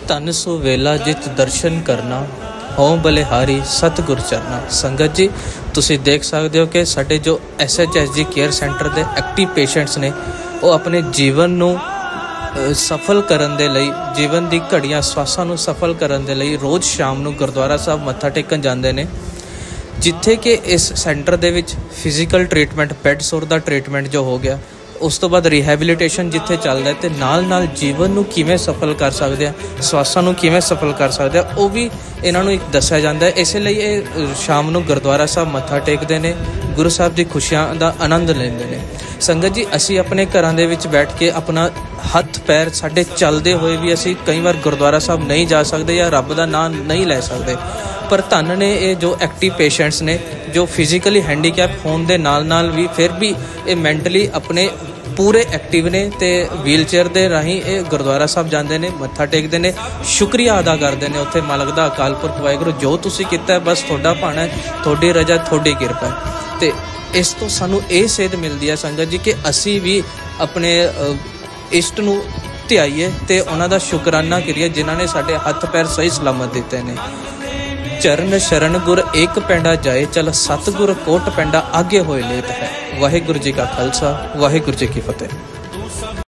ਧਨ ਸੋ ਵੇਲਾ ਜਿਤ ਦਰਸ਼ਨ ਕਰਨਾ ਹੋਂ ਬਲਿਹਾਰੀ ਸਤਿਗੁਰ ਚਰਨਾ। ਸੰਗਤ ਜੀ, ਤੁਸੀਂ ਦੇਖ ਸਕਦੇ ਹੋ ਕਿ ਸਾਡੇ ਜੋ SHSG ਕੇਅਰ ਸੈਂਟਰ ਦੇ ਐਕਟਿਵ ਪੇਸ਼ੈਂਟਸ ਨੇ, ਉਹ ਆਪਣੇ ਜੀਵਨ ਨੂੰ ਸਫਲ ਕਰਨ ਦੇ ਲਈ, ਜੀਵਨ ਦੀ ਘੜੀਆਂ ਸਵਾਸਾਂ ਨੂੰ ਸਫਲ ਕਰਨ ਦੇ ਲਈ ਰੋਜ਼ ਸ਼ਾਮ ਨੂੰ ਗੁਰਦੁਆਰਾ ਸਾਹਿਬ ਮੱਥਾ ਟੇਕਣ ਜਾਂਦੇ ਨੇ, ਜਿੱਥੇ ਕਿ ਇਸ ਸੈਂਟਰ ਦੇ ਵਿੱਚ ਫਿਜ਼ੀਕਲ ਟ੍ਰੀਟਮੈਂਟ, ਬੈੱਡ ਸੋਰ ਦਾ ਟ੍ਰੀਟਮੈਂਟ ਜੋ ਹੋ ਗਿਆ, ਉਸ ਤੋਂ ਬਾਅਦ ਰੀਹੈਬਿਲਿਟੇਸ਼ਨ ਜਿੱਥੇ ਚੱਲਦਾ, ਅਤੇ ਨਾਲ ਜੀਵਨ ਨੂੰ ਕਿਵੇਂ ਸਫਲ ਕਰ ਸਕਦੇ ਆ, ਸਵਾਸਾਂ ਨੂੰ ਕਿਵੇਂ ਸਫਲ ਕਰ ਸਕਦੇ ਆ, ਉਹ ਵੀ ਇਹਨਾਂ ਨੂੰ ਇੱਕ ਦੱਸਿਆ ਜਾਂਦਾ ਹੈ। ਇਸੇ ਲਈ ਇਹ ਸ਼ਾਮ ਨੂੰ ਗੁਰਦੁਆਰਾ ਸਾਹਿਬ ਮੱਥਾ ਟੇਕਦੇ ਨੇ, ਗੁਰੂ ਸਾਹਿਬ ਦੀ ਖੁਸ਼ੀਆਂ ਦਾ ਆਨੰਦ ਲੈਂਦੇ ਨੇ। ਸੰਗਤ ਜੀ, ਅਸੀਂ ਆਪਣੇ ਘਰਾਂ ਦੇ ਵਿੱਚ ਬੈਠ ਕੇ ਆਪਣਾ ਹੱਥ ਪੈਰ ਸਾਡੇ ਚੱਲਦੇ ਹੋਏ ਵੀ ਅਸੀਂ ਕਈ ਵਾਰ ਗੁਰਦੁਆਰਾ ਸਾਹਿਬ ਨਹੀਂ ਜਾ ਸਕਦੇ ਜਾਂ ਰੱਬ ਦਾ ਨਾਮ ਨਹੀਂ ਲੈ ਸਕਦੇ, ਪਰ ਧੰਨ ਨੇ ਇਹ ਜੋ ਐਕਟਿਵ ਪੇਸ਼ੈਂਟਸ ਨੇ, ਜੋ ਫਿਜ਼ੀਕਲੀ ਹੈਂਡੀਕੈਪ ਹੋਣ ਦੇ ਨਾਲ ਵੀ ਫਿਰ ਵੀ ਇਹ ਮੈਂਟਲੀ ਆਪਣੇ ਪੂਰੇ ਐਕਟਿਵ ਨੇ, ਅਤੇ ਵੀਲਚੇਅਰ ਦੇ ਰਾਹੀਂ ਇਹ ਗੁਰਦੁਆਰਾ ਸਾਹਿਬ ਜਾਂਦੇ ਨੇ, ਮੱਥਾ ਟੇਕਦੇ ਨੇ, ਸ਼ੁਕਰੀਆ ਅਦਾ ਕਰਦੇ ਨੇ ਉੱਥੇ ਮਾਲਕ ਦਾ, ਅਕਾਲ ਪੁਰਖ ਵਾਹਿਗੁਰੂ ਜੋ ਤੁਸੀਂ ਕੀਤਾ ਬਸ ਤੁਹਾਡਾ ਭਾਣਾ, ਤੁਹਾਡੀ ਰਜ਼ਾ, ਤੁਹਾਡੀ ਕਿਰਪਾ। ਅਤੇ ਇਸ ਤੋਂ ਸਾਨੂੰ ਇਹ ਸੇਧ ਮਿਲਦੀ ਹੈ ਸੰਗਤ ਜੀ ਕਿ ਅਸੀਂ ਵੀ ਆਪਣੇ ਇਸ਼ਟ ਨੂੰ ਧਿਆਈਏ ਅਤੇ ਉਹਨਾਂ ਦਾ ਸ਼ੁਕਰਾਨਾ ਕਰੀਏ ਜਿਨ੍ਹਾਂ ਨੇ ਸਾਡੇ ਹੱਥ ਪੈਰ ਸਹੀ ਸਲਾਮਤ ਦਿੱਤੇ ਨੇ। ਚਰਨ ਸ਼ਰਨ ਗੁਰ ਏਕ ਪੈਂਡਾ ਜਾਏ, ਚਲ ਸਤਿਗੁਰ ਕੋਟ ਪੈਂਡਾ ਆਗੇ ਹੋਏ ਲੇਤ ਹੈ। ਵਾਹਿਗੁਰੂ ਜੀ ਕਾ ਖਾਲਸਾ, ਵਾਹਿਗੁਰੂ ਜੀ ਕੀ ਫਤਿਹ।